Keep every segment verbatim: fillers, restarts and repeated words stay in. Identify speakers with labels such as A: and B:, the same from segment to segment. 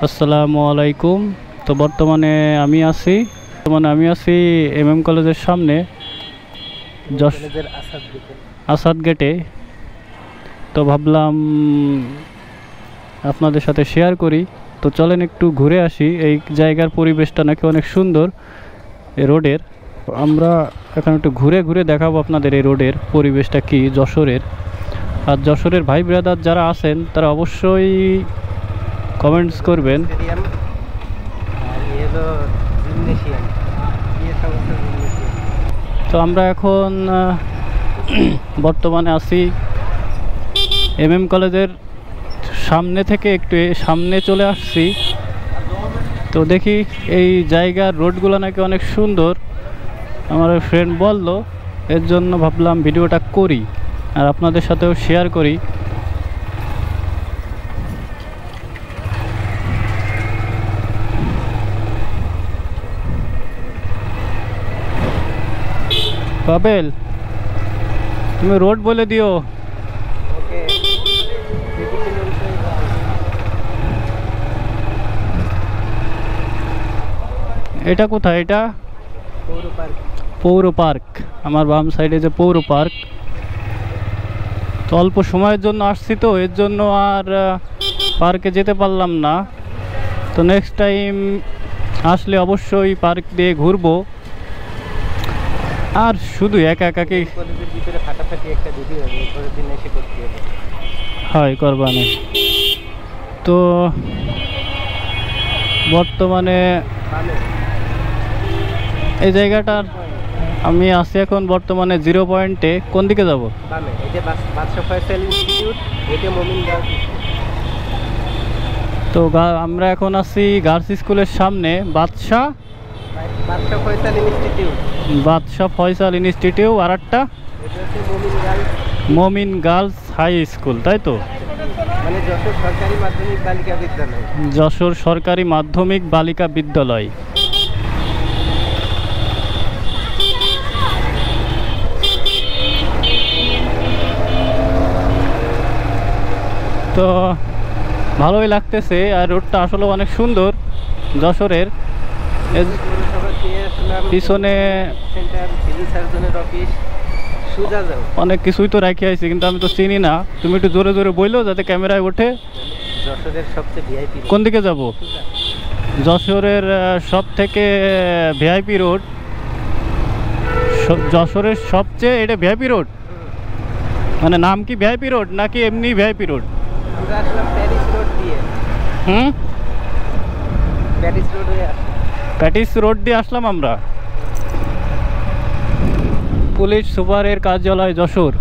A: আসসালামু আলাইকুম। তো বর্তমানে আমি আছি বর্তমানে আমি আছি এমএম কলেজের সামনে আসাদ গেটে। তো ভাবলাম আপনাদের সাথে শেয়ার করি। তো চলেন একটু ঘুরে আসি। এই জায়গার পরিবেশটা নাকি অনেক সুন্দর এই রোডের। আমরা এখন একটু ঘুরে ঘুরে দেখাবো আপনাদের এই রোডের পরিবেশটা কি যশোরের। আর যশোরের ভাই ব্রাদার যারা আছেন তারা অবশ্যই কমেন্টস করবেন। তো আমরা এখন বর্তমানে আছি এমএম কলেজের সামনে থেকে একটু সামনে চলে আসছি। তো দেখি এই জায়গার রোডগুলো নাকি অনেক সুন্দর, আমার ফ্রেন্ড বলল, এর জন্য ভাবলাম ভিডিওটা করি আর আপনাদের সাথেও শেয়ার করি। পাবেল, তুমি রোড বলে দিও। এটা কোথায়? এটা পৌর পার্ক। পৌর পার্ক আমার বাম সাইডে যে পৌর পার্ক। তো অল্প সময়ের জন্য আসছি, তো এর জন্য আর পার্কে যেতে পারলাম না। তো নেক্সট টাইম আসলে অবশ্যই পার্ক দিয়ে ঘুরবো। আর শুধু একা একাকে হয় করবানে। তো বর্তমানে এই জায়গাটার আমি আছি এখন বর্তমানে জিরো পয়েন্টে। কোন দিকে যাব? তো আমরা এখন আছি গার্লস স্কুলের সামনে, বাদশা বাদশা ফয়সাল ইনস্টিটিউট। আর একটা মমিন গার্লস হাই স্কুল, তাই তো? যশোর সরকারি মাধ্যমিক বালিকা বিদ্যালয়। তো ভালোই লাগতেছে, আর রোডটা আসলে অনেক সুন্দর যশোরের। পিছনে অনেক কিছুই তো রাখি আইছি, কিন্তু আমি তো চিনি না। তুমি একটু জোরে জোরে বললো যাতে ক্যামেরায় ওঠে।
B: যশোরের সবচেয়ে ভিআইপি।
A: কোন দিকে যাব? যশোরের সব থেকে ভিআইপি রোড। যশোরের সবচেয়ে এটা ভিআইপি রোড, মানে নাম কি ভিআইপি রোড নাকি এমনি ভিআইপি রোড?
B: আমরা আসলাম প্যারিস রোড দিয়ে।
A: হুম,
B: প্যারিস রোড হয়ে
A: প্যারিস রোড দিয়ে আসলাম আমরা। পুলিশ সুপারের কার্যালয় যশোর।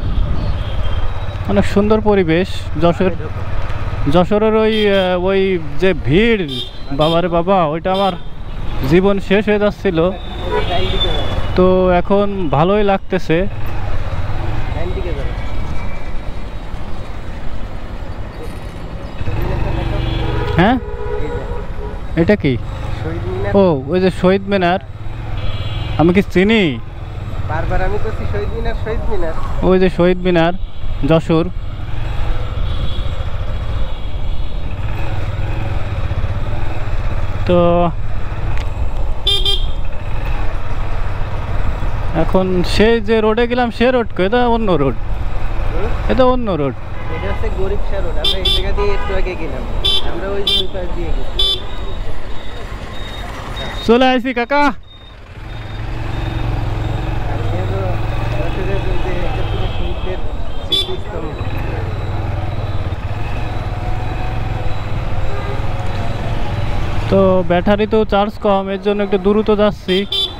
A: অনেক সুন্দর পরিবেশ যশোর। যশোরের ওই ওই যে ভিড়, বাবারে বাবা, ওইটা আমার জীবন শেষ হয়ে যাচ্ছিল। তো এখন ভালোই লাগতেছে। হ্যাঁ, এটা কি? ও, ওই যে শহীদ মিনার। আমি কি চিনি?
B: বারবার আমি বলছি শহীদ মিনার, শহীদ মিনার।
A: ওই যে শহীদ মিনার যশোর। তো এখন সেই যে রোডে গেলাম সে রোড কো? এটা অন্য রোড, এটা অন্য রোড।
B: এটা হচ্ছে গরিবশাহ রোড। আমরা এই জায়গা দিয়ে একটু আগে গেলাম, আমরা ওই দুই পাশ দিয়ে গেছি।
A: চলে আসি কাকা। তো ব্যাটারি তো চার্জ কম, এর জন্য একটু দ্রুত যাচ্ছি।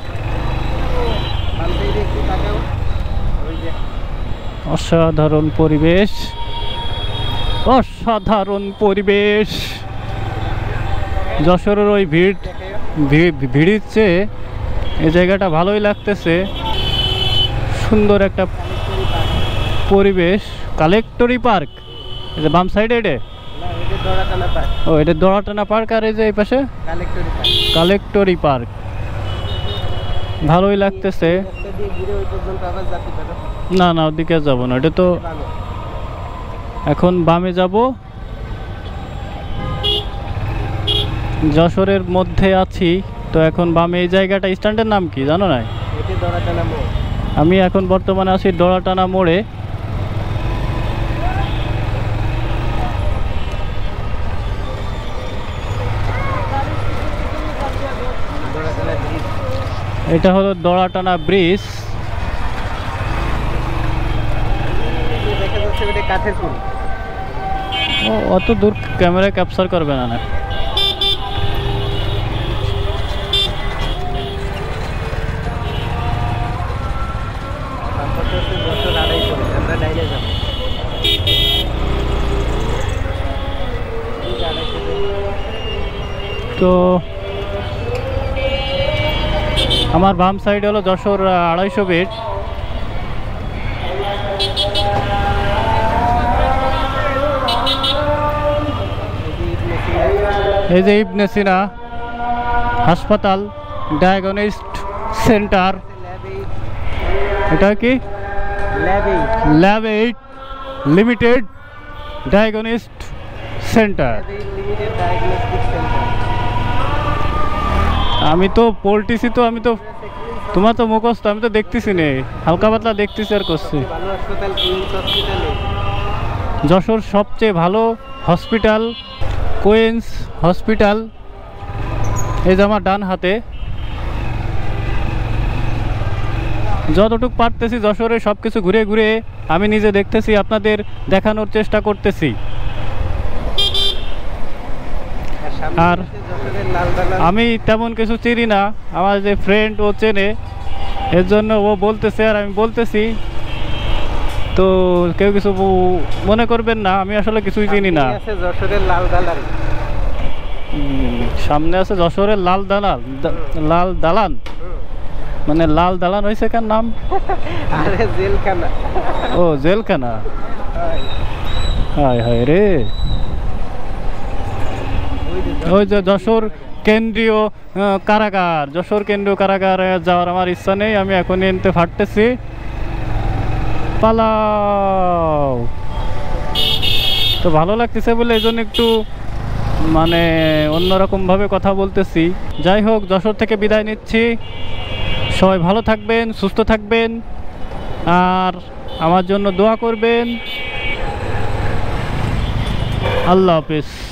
A: অসাধারণ পরিবেশ, অসাধারণ পরিবেশ। যশোরের ওই ভিড় ভিড়ের চেয়ে এই জায়গাটা ভালোই লাগতেছে। সুন্দর একটা পরিবেশ। কালেক্টরি পার্ক, এই যে বাম সাইডে এটা। ও, এটা দড়াটানা পার্ক। আর এই যে এই পাশে কালেক্টরি পার্ক। ভালোই লাগতেছে। না না, ওদিকে যাবো না, এটা তো এখন বামে যাব। যশোরের মধ্যে আছি। তো এখন বামে এই জায়গাটা স্ট্যান্ডের নাম কি জানো না?
B: এটি দড়াটানা মোড়।
A: আমি এখন বর্তমানে আছি ডলাটানা মোড়ে।
B: দড়াটানা ব্রিজ।
A: এটা হলো ডলাটানা ব্রিজ।
B: এই যে দেখা যাচ্ছে ওটা কাঠের পুল।
A: ও অত দূর ক্যামেরা ক্যাপচার করবে না না।
B: তারপর তো হচ্ছে যশোর আড়াইশো রোড। আমরা ডাইনে যাবো। এই যে আড়াইশো রোড।
A: তো আমার বাম সাইড হলো যশোর আড়াইশো বেড। এই যে ইবনে সিনা হাসপাতাল, ডায়াগনস্ট সেন্টার।
B: Lab eight.
A: এটা কি?
B: Lab eight.
A: Lab eight limited diagnostic centre.
B: Lab eight limited diagnostic centre.
A: আমি তো পল্টিছি, তো আমি তো তোমার তো মুখস্থ, আমি তো দেখতেছি নে, হালকা পাতলা দেখতেছি আর করছি।
B: ভালো হাসপাতাল কুইন্স হসপিটালে।
A: যশোর সবচেয়ে ভালো হসপিটাল কুইন্স হসপিটাল। এই যে আমার ডান হাতে। যতটুকু পারতেছি যশোরে সব কিছু ঘুরে ঘুরে আমি নিজে দেখতেছি, আপনাদের দেখানোর চেষ্টা করতেছি।
B: আর সামনে
A: আর
B: আছে যশোরের লালবাগান।
A: আমি তেমন কিছু চিনি না, আমার যে ফ্রেন্ড ও চেনে, এর জন্য ও বলতেছে আর আমি বলতেছি। তো কেউ কিছু ব- মনে করবেন না, আমি আসলে কিছুই চিনি না।
B: সামনেই আছে যশোরের লাল দালান।
A: উম, সামনে আছে যশোরের লাল দালান, দা- লাল দালান মানে লাল দালান হয়েছে কার নাম?
B: আরে জেলখানা।
A: ও জেলখানা।
B: হয়।
A: হায় হায় রে।
B: ওই যে
A: ওই যে যশোর কেন্দ্রীয় আহ, কারাগার, যশোর কেন্দ্রীয় কারাগারে যাওয়ার আমার ইচ্ছা নেই, আমি এখনই এনতে ফাটতেছি। পালাও। তো ভালো লাগতেছে বলে এই জন্য একটু মানে অন্যরকমভাবে কথা বলতেছি। যাই হোক, যশোর থেকে বিদায় নিচ্ছি। সবাই ভালো থাকবেন, সুস্থ থাকবেন, আর আমার জন্য দোয়া করবেন। আল্লাহ হাফেজ।